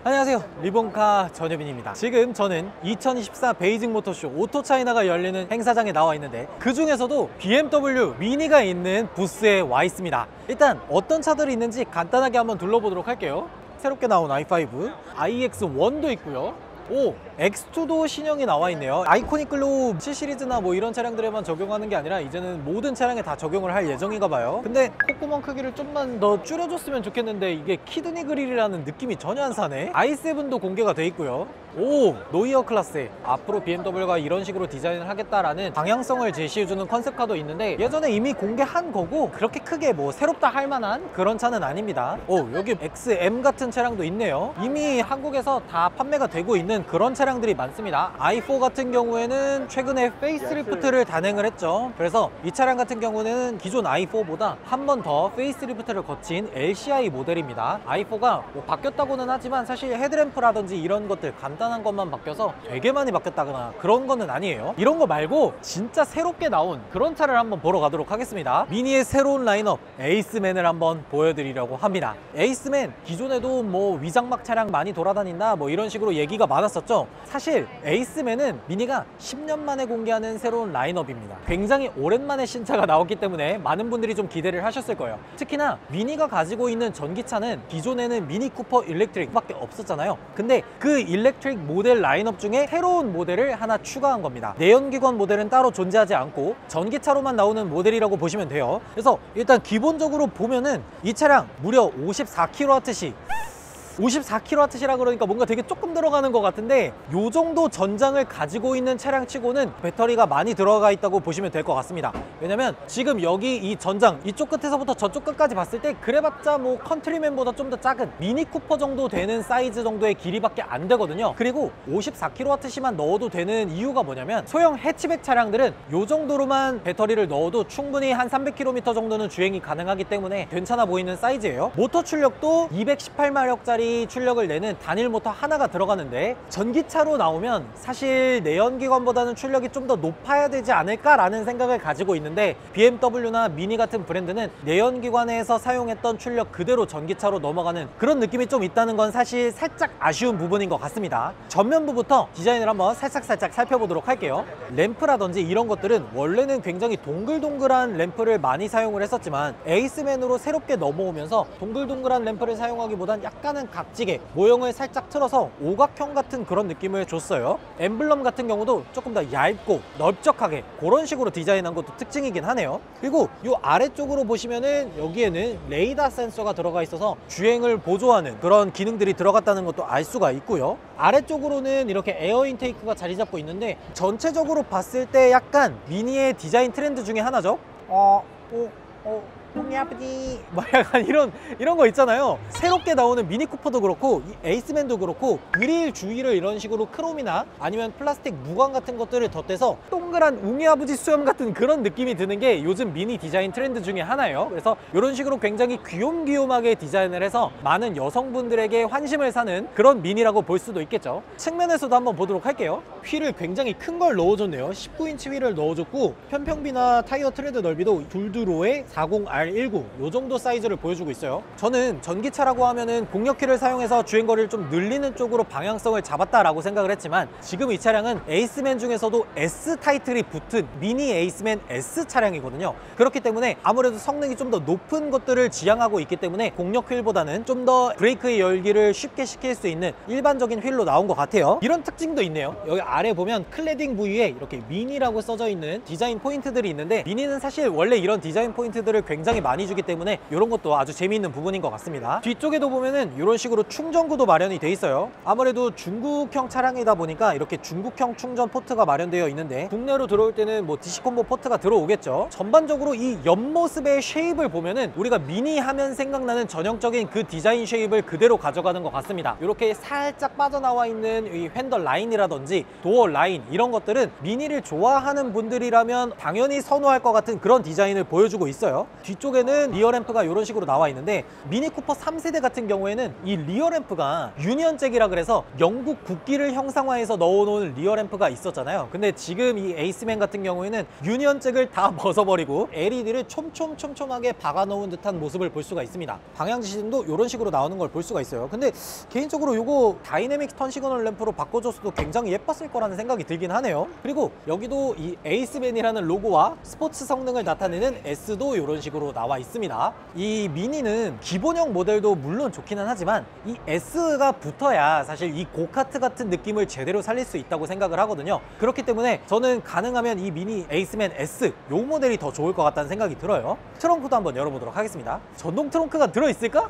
안녕하세요, 리본카 전효빈입니다. 지금 저는 2024 베이징 모터쇼 오토차이나가 열리는 행사장에 나와 있는데, 그 중에서도 BMW 미니가 있는 부스에 와 있습니다. 일단 어떤 차들이 있는지 간단하게 한번 둘러보도록 할게요. 새롭게 나온 i5, iX1도 있고요. 오, X2도 신형이 나와 있네요. 아이코닉 글로우 7 시리즈나 뭐 이런 차량들에만 적용하는 게 아니라 이제는 모든 차량에 다 적용을 할 예정인가 봐요. 근데 콧구멍 크기를 좀만 더 줄여줬으면 좋겠는데 이게 키드니 그릴이라는 느낌이 전혀 안 사네. i7도 공개가 돼 있고요. 오, 노이어 클래스. 앞으로 BMW가 이런 식으로 디자인을 하겠다라는 방향성을 제시해주는 컨셉카도 있는데, 예전에 이미 공개한 거고 그렇게 크게 뭐 새롭다 할 만한 그런 차는 아닙니다. 오, 여기 XM 같은 차량도 있네요. 이미 한국에서 다 판매가 되고 있는 그런 차량들이 많습니다. i4 같은 경우에는 최근에 페이스리프트를 단행을 했죠. 그래서 이 차량 같은 경우는 기존 i4보다 한 번 더 페이스리프트를 거친 LCI 모델입니다. i4가 뭐 바뀌었다고는 하지만 사실 헤드램프라든지 이런 것들 간단한 것만 바뀌어서 되게 많이 바뀌었다거나 그런 거는 아니에요. 이런 거 말고 진짜 새롭게 나온 그런 차를 한번 보러 가도록 하겠습니다. 미니의 새로운 라인업 에이스맨을 한번 보여드리려고 합니다. 에이스맨 기존에도 뭐 위장막 차량 많이 돌아다닌다 뭐 이런 식으로 얘기가 많았었죠. 사실 에이스맨은 미니가 10년 만에 공개하는 새로운 라인업입니다. 굉장히 오랜만에 신차가 나왔기 때문에 많은 분들이 좀 기대를 하셨을 거예요. 특히나 미니가 가지고 있는 전기차는 기존에는 미니 쿠퍼 일렉트릭 밖에 없었잖아요. 근데 그 일렉트릭 모델 라인업 중에 새로운 모델을 하나 추가한 겁니다. 내연기관 모델은 따로 존재하지 않고 전기차로만 나오는 모델이라고 보시면 돼요. 그래서 일단 기본적으로 보면은 이 차량 무려 54kWh 54kWh라 그러니까 뭔가 되게 조금 들어가는 것 같은데, 요 정도 전장을 가지고 있는 차량 치고는 배터리가 많이 들어가 있다고 보시면 될 것 같습니다. 왜냐면 지금 여기 이 전장 이쪽 끝에서부터 저쪽 끝까지 봤을 때 그래봤자 뭐 컨트리맨보다 좀 더 작은 미니 쿠퍼 정도 되는 사이즈 정도의 길이밖에 안 되거든요. 그리고 54kWh만 넣어도 되는 이유가 뭐냐면, 소형 해치백 차량들은 요 정도로만 배터리를 넣어도 충분히 한 300km 정도는 주행이 가능하기 때문에 괜찮아 보이는 사이즈예요. 모터 출력도 218마력짜리 출력을 내는 단일 모터 하나가 들어가는데, 전기차로 나오면 사실 내연기관보다는 출력이 좀 더 높아야 되지 않을까라는 생각을 가지고 있는데, BMW나 미니 같은 브랜드는 내연기관에서 사용했던 출력 그대로 전기차로 넘어가는 그런 느낌이 좀 있다는 건 사실 살짝 아쉬운 부분인 것 같습니다. 전면부부터 디자인을 한번 살짝 살펴보도록 할게요. 램프라든지 이런 것들은 원래는 굉장히 동글동글한 램프를 많이 사용을 했었지만, 에이스맨으로 새롭게 넘어오면서 동글동글한 램프를 사용하기보단 약간은 각지게 모형을 살짝 틀어서 오각형 같은 그런 느낌을 줬어요. 엠블럼 같은 경우도 조금 더 얇고 넓적하게 그런 식으로 디자인한 것도 특징이긴 하네요. 그리고 이 아래쪽으로 보시면은 여기에는 레이더 센서가 들어가 있어서 주행을 보조하는 그런 기능들이 들어갔다는 것도 알 수가 있고요. 아래쪽으로는 이렇게 에어 인테이크가 자리 잡고 있는데, 전체적으로 봤을 때 약간 미니의 디자인 트렌드 중에 하나죠. 뽕이 아프지 뭐 약간 이런 거 있잖아요. 새롭게 나오는 미니 쿠퍼도 그렇고 이 에이스맨도 그렇고 그릴 주위를 이런 식으로 크롬이나 아니면 플라스틱 무광 같은 것들을 덧대서 동그란 웅이 아버지 수염 같은 그런 느낌이 드는 게 요즘 미니 디자인 트렌드 중에 하나예요. 그래서 이런 식으로 굉장히 귀욤귀욤하게 디자인을 해서 많은 여성분들에게 환심을 사는 그런 미니라고 볼 수도 있겠죠. 측면에서도 한번 보도록 할게요. 휠을 굉장히 큰 걸 넣어줬네요. 19인치 휠을 넣어줬고, 편평비나 타이어 트레드 넓이도 둘두로의 40R19 요 정도 사이즈를 보여주고 있어요. 저는 전기차라고 하면은 공력키를 사용해서 주행거리를 좀 늘리는 쪽으로 방향성을 잡았다라고 생각을 했지만, 지금 이 차량은 에이스맨 중에서도 S 타이틀이 붙은 미니 에이스맨 S 차량이거든요. 그렇기 때문에 아무래도 성능이 좀 더 높은 것들을 지향하고 있기 때문에 공력 휠보다는 좀 더 브레이크의 열기를 쉽게 시킬 수 있는 일반적인 휠로 나온 것 같아요. 이런 특징도 있네요. 여기 아래 보면 클래딩 부위에 이렇게 미니라고 써져 있는 디자인 포인트들이 있는데, 미니는 사실 원래 이런 디자인 포인트들을 굉장히 많이 주기 때문에 이런 것도 아주 재미있는 부분인 것 같습니다. 뒤쪽에도 보면은 이런 식으로 충전구도 마련이 돼 있어요. 아무래도 중국형 차량이다 보니까 이렇게 중국형 충전 포트가 마련되어 있는데, 국내로 들어올 때는 뭐 디시콤보 포트가 들어오겠죠. 전반적으로 이 옆모습의 쉐입을 보면은 우리가 미니 하면 생각나는 전형적인 그 디자인 쉐입을 그대로 가져가는 것 같습니다. 이렇게 살짝 빠져나와 있는 이 핸들 라인이라든지 도어 라인 이런 것들은 미니를 좋아하는 분들이라면 당연히 선호할 것 같은 그런 디자인을 보여주고 있어요. 위쪽에는 리어 램프가 이런 식으로 나와 있는데 미니 쿠퍼 3세대 같은 경우에는 이 리어 램프가 유니언 잭이라 그래서 영국 국기를 형상화해서 넣어놓은 리어 램프가 있었잖아요. 근데 지금 이 에이스맨 같은 경우에는 유니언 잭을 다 벗어버리고 LED를 촘촘하게 박아놓은 듯한 모습을 볼 수가 있습니다. 방향 지시등도 이런 식으로 나오는 걸 볼 수가 있어요. 근데 개인적으로 이거 다이내믹 턴 시그널 램프로 바꿔줬어도 굉장히 예뻤을 거라는 생각이 들긴 하네요. 그리고 여기도 이 에이스맨이라는 로고와 스포츠 성능을 나타내는 S도 이런 식으로 나와 있습니다. 이 미니는 기본형 모델도 물론 좋기는 하지만 이 S가 붙어야 사실 이 고카트 같은 느낌을 제대로 살릴 수 있다고 생각을 하거든요. 그렇기 때문에 저는 가능하면 이 미니 에이스맨 S 요 모델이 더 좋을 것 같다는 생각이 들어요. 트렁크도 한번 열어보도록 하겠습니다. 전동 트렁크가 들어있을까?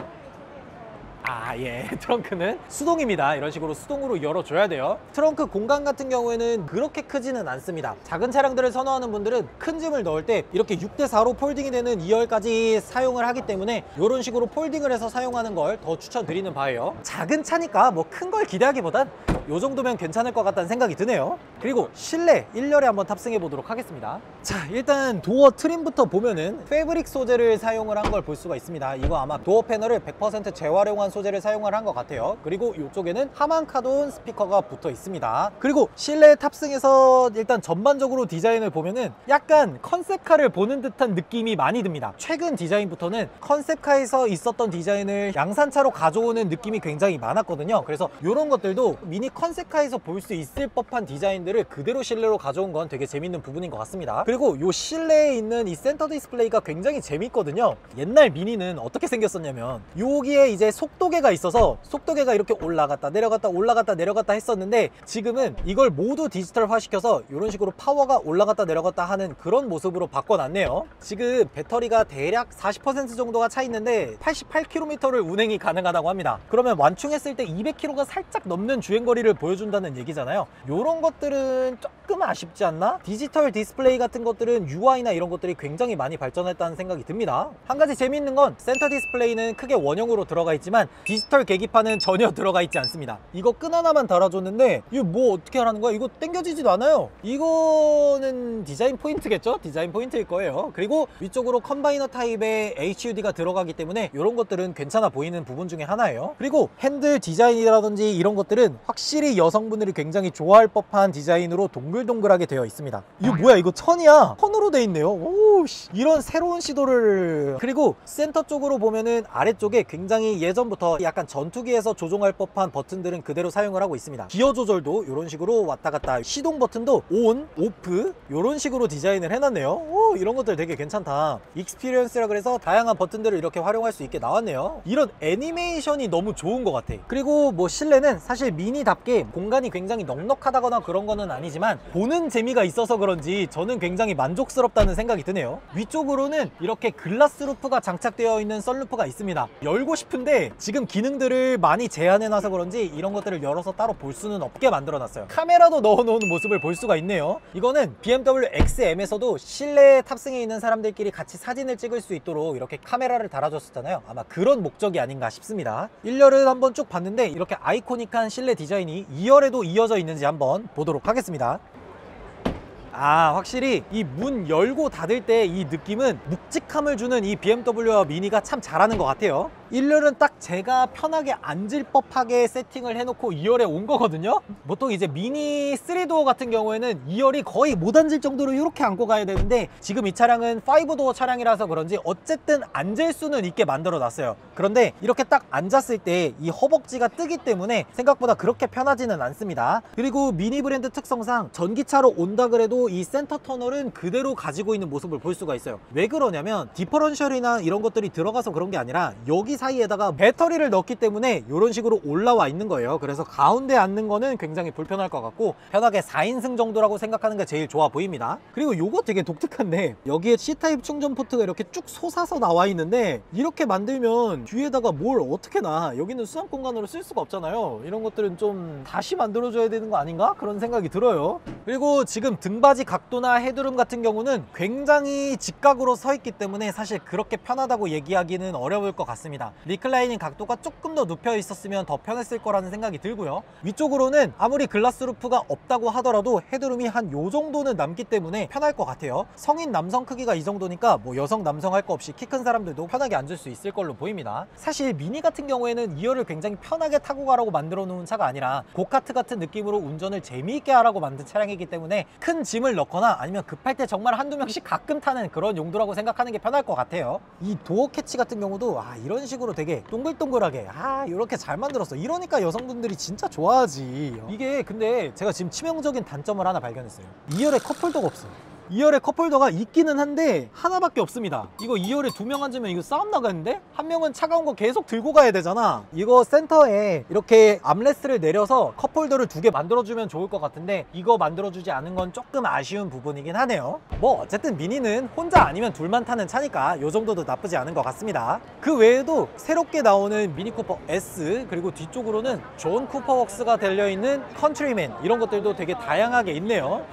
예, 트렁크는 수동입니다. 이런 식으로 수동으로 열어줘야 돼요. 트렁크 공간 같은 경우에는 그렇게 크지는 않습니다. 작은 차량들을 선호하는 분들은 큰 짐을 넣을 때 이렇게 6대4로 폴딩이 되는 2열까지 사용을 하기 때문에 이런 식으로 폴딩을 해서 사용하는 걸 더 추천드리는 바예요. 작은 차니까 뭐 큰 걸 기대하기보단 이 정도면 괜찮을 것 같다는 생각이 드네요. 그리고 실내 1열에 한번 탑승해 보도록 하겠습니다. 자, 일단 도어 트림부터 보면은 패브릭 소재를 사용을 한 걸 볼 수가 있습니다. 이거 아마 도어 패널을 100% 재활용한 소재를 사용을 한 것 같아요. 그리고 이쪽에는 하만 카돈 스피커가 붙어 있습니다. 그리고 실내 탑승해서 일단 전반적으로 디자인을 보면은 약간 컨셉카를 보는 듯한 느낌이 많이 듭니다. 최근 디자인부터는 컨셉카에서 있었던 디자인을 양산차로 가져오는 느낌이 굉장히 많았거든요. 그래서 이런 것들도 미니 컨셉카에서 볼 수 있을 법한 디자인들을 그대로 실내로 가져온 건 되게 재밌는 부분인 것 같습니다. 그리고 이 실내에 있는 이 센터 디스플레이가 굉장히 재밌거든요. 옛날 미니는 어떻게 생겼었냐면 여기에 이제 속도계가 있어서 속도계가 이렇게 올라갔다 내려갔다 올라갔다 내려갔다 했었는데 지금은 이걸 모두 디지털화 시켜서 이런 식으로 파워가 올라갔다 내려갔다 하는 그런 모습으로 바꿔놨네요. 지금 배터리가 대략 40% 정도가 차 있는데 88km를 운행이 가능하다고 합니다. 그러면 완충했을 때 200km가 살짝 넘는 주행거리를 보여준다는 얘기잖아요. 이런 것들은 조금 아쉽지 않나? 디지털 디스플레이 같은 것들은 UI나 이런 것들이 굉장히 많이 발전했다는 생각이 듭니다. 한 가지 재미있는 건 센터 디스플레이는 크게 원형으로 들어가 있지만 디지털 계기판은 전혀 들어가 있지 않습니다. 이거 끈 하나만 달아줬는데 이거 뭐 어떻게 하라는 거야? 이거 당겨지지도 않아요. 이거는 디자인 포인트겠죠? 디자인 포인트일 거예요. 그리고 위쪽으로 컴바이너 타입의 HUD가 들어가기 때문에 이런 것들은 괜찮아 보이는 부분 중에 하나예요. 그리고 핸들 디자인이라든지 이런 것들은 확실히 여성분들이 굉장히 좋아할 법한 디자인으로 동글동글하게 되어 있습니다. 이거 뭐야? 이거 천이야. 천으로 돼 있네요. 오, 이런 새로운 시도를. 그리고 센터 쪽으로 보면은 아래쪽에 굉장히 예전부터 약간 전투기에서 조종할 법한 버튼들은 그대로 사용을 하고 있습니다. 기어 조절도 이런 식으로 왔다 갔다, 시동 버튼도 온, 오프 이런 식으로 디자인을 해놨네요. 오, 이런 것들 되게 괜찮다. 익스피리언스라 그래서 다양한 버튼들을 이렇게 활용할 수 있게 나왔네요. 이런 애니메이션이 너무 좋은 것 같아. 그리고 뭐 실내는 사실 미니답게 공간이 굉장히 넉넉하다거나 그런 거는 아니지만 보는 재미가 있어서 그런지 저는 굉장히 만족스럽다는 생각이 드네요. 위쪽으로는 이렇게 글라스 루프가 장착되어 있는 썬루프가 있습니다. 열고 싶은데 지금 기능들을 많이 제한해놔서 그런지 이런 것들을 열어서 따로 볼 수는 없게 만들어놨어요. 카메라도 넣어놓은 모습을 볼 수가 있네요. 이거는 BMW XM에서도 실내에 탑승해 있는 사람들끼리 같이 사진을 찍을 수 있도록 이렇게 카메라를 달아줬었잖아요. 아마 그런 목적이 아닌가 싶습니다. 1열을 한번 쭉 봤는데 이렇게 아이코닉한 실내 디자인이 2열에도 이어져 있는지 한번 보도록 하겠습니다. 확실히 이 문 열고 닫을 때 이 느낌은 묵직함을 주는 이 BMW와 미니가 참 잘하는 것 같아요. 1열은 딱 제가 편하게 앉을 법하게 세팅을 해놓고 2열에 온 거거든요. 보통 이제 미니 3도어 같은 경우에는 2열이 거의 못 앉을 정도로 이렇게 안고 가야 되는데 지금 이 차량은 5도어 차량이라서 그런지 어쨌든 앉을 수는 있게 만들어 놨어요. 그런데 이렇게 딱 앉았을 때 이 허벅지가 뜨기 때문에 생각보다 그렇게 편하지는 않습니다. 그리고 미니 브랜드 특성상 전기차로 온다 그래도 이 센터 터널은 그대로 가지고 있는 모습을 볼 수가 있어요. 왜 그러냐면 디퍼런셜이나 이런 것들이 들어가서 그런 게 아니라 여기 사이에다가 배터리를 넣기 때문에 이런 식으로 올라와 있는 거예요. 그래서 가운데 앉는 거는 굉장히 불편할 것 같고 편하게 4인승 정도라고 생각하는 게 제일 좋아 보입니다. 그리고 요거 되게 독특한데 여기에 C타입 충전 포트가 이렇게 쭉 솟아서 나와 있는데 이렇게 만들면 뒤에다가 뭘 어떻게 놔? 여기는 수납 공간으로 쓸 수가 없잖아요. 이런 것들은 좀 다시 만들어줘야 되는 거 아닌가? 그런 생각이 들어요. 그리고 지금 등받이 가지 각도나 헤드룸 같은 경우는 굉장히 직각으로 서 있기 때문에 사실 그렇게 편하다고 얘기하기는 어려울 것 같습니다. 리클라이닝 각도가 조금 더 눕혀 있었으면 더 편했을 거라는 생각이 들고요. 위쪽으로는 아무리 글라스 루프가 없다고 하더라도 헤드룸이 한 요 정도는 남기 때문에 편할 것 같아요. 성인 남성 크기가 이 정도니까 뭐 여성 남성 할 거 없이 키 큰 사람들도 편하게 앉을 수 있을 걸로 보입니다. 사실 미니 같은 경우에는 2열을 굉장히 편하게 타고 가라고 만들어 놓은 차가 아니라 고카트 같은 느낌으로 운전을 재미있게 하라고 만든 차량이기 때문에 큰 짐을 넣거나 아니면 급할 때 정말 한두 명씩 가끔 타는 그런 용도라고 생각하는 게 편할 것 같아요. 이 도어 캐치 같은 경우도 이런 식으로 되게 동글동글하게 이렇게 잘 만들었어. 이러니까 여성분들이 진짜 좋아하지. 이게 근데 제가 지금 치명적인 단점을 하나 발견했어요. 2열에 컵홀더가 없어요. 2열에 컵홀더가 있기는 한데 하나밖에 없습니다. 이거 2열에 2명 앉으면 이거 싸움 나가는데? 한 명은 차가운 거 계속 들고 가야 되잖아. 이거 센터에 이렇게 암레스트를 내려서 컵홀더를 2개 만들어주면 좋을 것 같은데 이거 만들어주지 않은 건 조금 아쉬운 부분이긴 하네요. 뭐 어쨌든 미니는 혼자 아니면 둘만 타는 차니까 이 정도도 나쁘지 않은 것 같습니다. 그 외에도 새롭게 나오는 미니 쿠퍼 S, 그리고 뒤쪽으로는 존 쿠퍼 웍스가 달려있는 컨트리맨, 이런 것들도 되게 다양하게 있네요.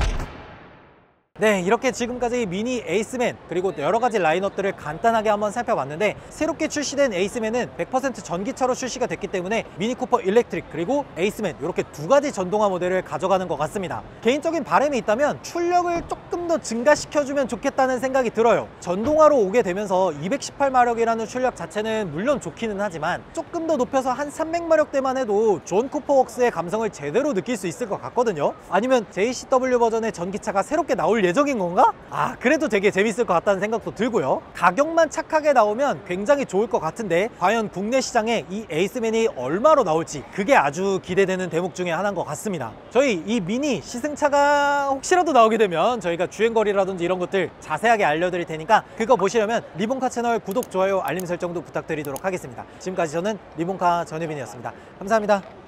네, 이렇게 지금까지 미니 에이스맨 그리고 여러가지 라인업들을 간단하게 한번 살펴봤는데, 새롭게 출시된 에이스맨은 100% 전기차로 출시가 됐기 때문에 미니 쿠퍼 일렉트릭 그리고 에이스맨 이렇게 2가지 전동화 모델을 가져가는 것 같습니다. 개인적인 바람이 있다면 출력을 조금 더 증가시켜주면 좋겠다는 생각이 들어요. 전동화로 오게 되면서 218마력이라는 출력 자체는 물론 좋기는 하지만 조금 더 높여서 한 300마력대만 해도 존 쿠퍼 웍스의 감성을 제대로 느낄 수 있을 것 같거든요. 아니면 JCW 버전의 전기차가 새롭게 나올 예정인 건가? 그래도 되게 재밌을 것 같다는 생각도 들고요. 가격만 착하게 나오면 굉장히 좋을 것 같은데 과연 국내 시장에 이 에이스맨이 얼마로 나올지 그게 아주 기대되는 대목 중에 하나인 것 같습니다. 저희 이 미니 시승차가 혹시라도 나오게 되면 저희가 주행거리라든지 이런 것들 자세하게 알려드릴 테니까 그거 보시려면 리본카 채널 구독, 좋아요, 알림 설정도 부탁드리도록 하겠습니다. 지금까지 저는 리본카 전유빈이었습니다. 감사합니다.